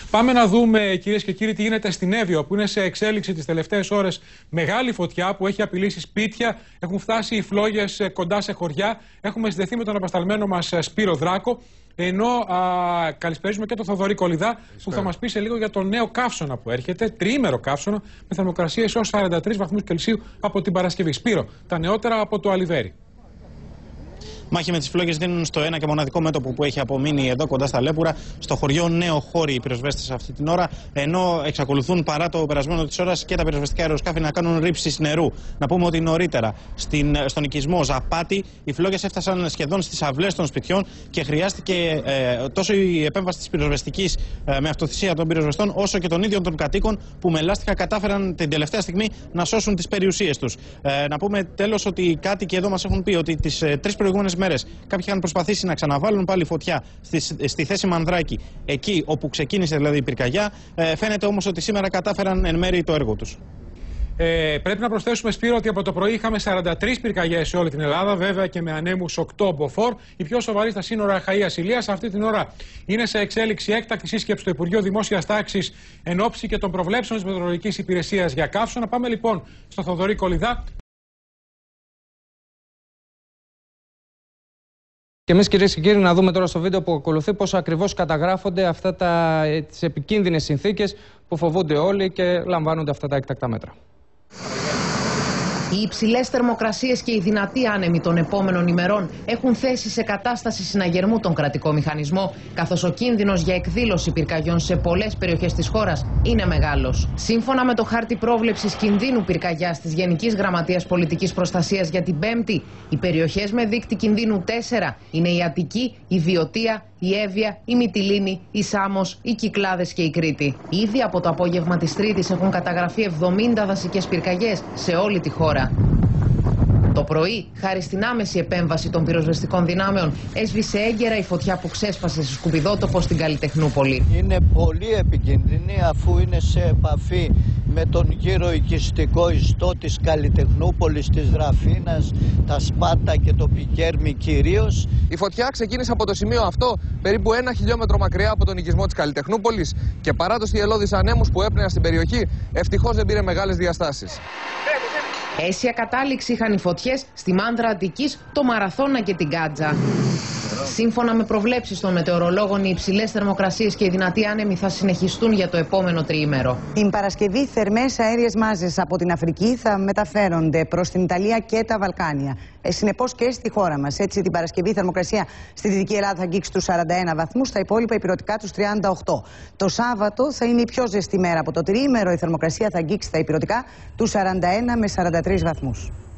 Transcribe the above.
Πάμε να δούμε, κυρίες και κύριοι, τι γίνεται στην Εύβοιο, που είναι σε εξέλιξη τις τελευταίες ώρες. Μεγάλη φωτιά που έχει απειλήσει σπίτια, έχουν φτάσει οι φλόγες κοντά σε χωριά. Έχουμε συνδεθεί με τον απεσταλμένο μας Σπύρο Δράκο. Ενώ καλησπέριζουμε και τον Θοδωρή Κολιδά, που θα μας πει σε λίγο για το νέο καύσωνα που έρχεται, τριήμερο καύσωνα, με θερμοκρασίες έως 43 βαθμούς Κελσίου από την Παρασκευή. Σπύρο, τα νεότερα από το Αλιβέρι. Μάχη με τις φλόγες δίνουν στο ένα και μοναδικό μέτωπο που έχει απομείνει εδώ κοντά στα Λέπουρα, στο χωριό Νέο Χώρι, οι πυροσβέστες αυτή την ώρα, ενώ εξακολουθούν παρά το περασμένο της ώρας και τα πυροσβεστικά αεροσκάφη να κάνουν ρήψεις νερού. Να πούμε ότι νωρίτερα στον οικισμό Ζαπάτη οι φλόγες έφτασαν σχεδόν στις αυλές των σπιτιών και χρειάστηκε τόσο η επέμβαση της πυροσβεστικής με αυτοθυσία των πυροσβεστών, όσο και των ίδιων των κατοίκων που με λάστιχα κατάφεραν την τελευταία στιγμή να σώσουν τις περιουσίες τους. Να πούμε τέλος ότι οι κάτοικοι εδώ μας έχουν πει ότι τις 3 προηγούμενες μέρες κάποιοι είχαν προσπαθήσει να ξαναβάλουν πάλι φωτιά στη θέση Μανδράκη, εκεί όπου ξεκίνησε δηλαδή η πυρκαγιά. Φαίνεται όμως ότι σήμερα κατάφεραν εν μέρει το έργο τους. Πρέπει να προσθέσουμε, Σπύρο, ότι από το πρωί είχαμε 43 πυρκαγιές σε όλη την Ελλάδα, βέβαια και με ανέμους 8 μποφόρ. Η πιο σοβαρή στα σύνορα Αχαΐας-Ηλίας. Αυτή την ώρα είναι σε εξέλιξη έκτακτη σύσκεψη στο Υπουργείο Δημόσιας Τάξης εν ώψη και των προβλέψεων της Μετεωρολογικής Υπηρεσίας για καύσωνα. Πάμε λοιπόν στο Θοδωρή Κολιδά. Και εμείς, κυρίες και κύριοι, να δούμε τώρα στο βίντεο που ακολουθεί πώς ακριβώς καταγράφονται τις επικίνδυνες συνθήκες που φοβούνται όλοι και λαμβάνονται αυτά τα έκτακτα μέτρα. Οι υψηλές θερμοκρασίες και οι δυνατοί άνεμοι των επόμενων ημερών έχουν θέσει σε κατάσταση συναγερμού τον κρατικό μηχανισμό, καθώς ο κίνδυνος για εκδήλωση πυρκαγιών σε πολλές περιοχές της χώρας είναι μεγάλος. Σύμφωνα με το χάρτη πρόβλεψης κινδύνου πυρκαγιάς της Γενικής Γραμματείας Πολιτικής Προστασίας για την Πέμπτη, οι περιοχές με δείκτη κινδύνου 4 είναι η Αττική, η Βιωτία, η Εύβοια, η Μυτιλήνη, η Σάμος, οι Κυκλάδες και η Κρήτη. Ήδη από το απόγευμα της Τρίτης έχουν καταγραφεί 70 δασικές πυρκαγιές σε όλη τη χώρα. Το πρωί, χάρη στην άμεση επέμβαση των πυροσβεστικών δυνάμεων, έσβησε έγκαιρα η φωτιά που ξέσπασε σε σκουπιδότοπο στην Καλλιτεχνούπολη. Είναι πολύ επικίνδυνη, αφού είναι σε επαφή με τον γύρο οικιστικό ιστό της Καλλιτεχνούπολης, της Δραφίνας, τα Σπάτα και το Πικέρμι κυρίως. Η φωτιά ξεκίνησε από το σημείο αυτό, περίπου 1 χιλιόμετρο μακριά από τον οικισμό της Καλλιτεχνούπολης, και παρά τους θυελλώδεις ανέμους που έπνεαν στην περιοχή, ευτυχώς δεν πήρε μεγάλες διαστάσεις. Αίσια κατάληξη είχαν οι φωτιές στη Μάνδρα Αττικής, το Μαραθώνα και την Κάτζα. Σύμφωνα με προβλέψεις των μετεωρολόγων, οι υψηλές θερμοκρασίες και οι δυνατοί άνεμοι θα συνεχιστούν για το επόμενο τριήμερο. Την Παρασκευή, θερμές αέριες μάζες από την Αφρική θα μεταφέρονται προς την Ιταλία και τα Βαλκάνια. Συνεπώς και στη χώρα μας. Έτσι, την Παρασκευή η θερμοκρασία στη Δυτική Ελλάδα θα αγγίξει τους 41 βαθμούς, στα υπόλοιπα ηπειρωτικά τους 38. Το Σάββατο θα είναι η πιο ζεστή μέρα από το τριήμερο. Η θερμοκρασία θα αγγίξει στα ηπειρωτικά τους 41 με 43 βαθμούς.